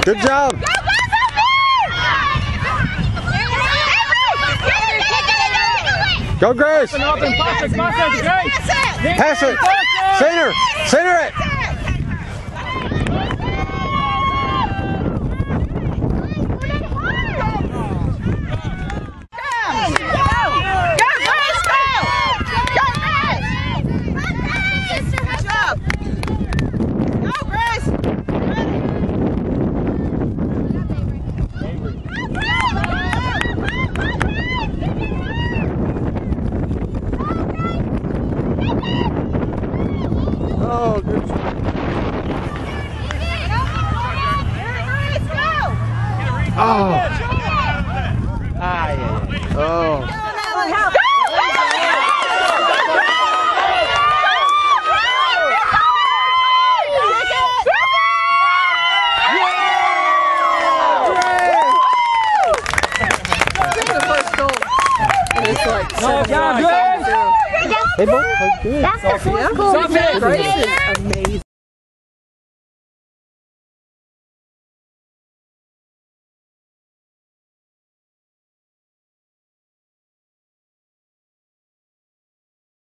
Good job. Go, Grace. Pass it. Center. Center it. Oh, good job. Oh. Oh. Hey, both good. That's the fourth goal. Amazing.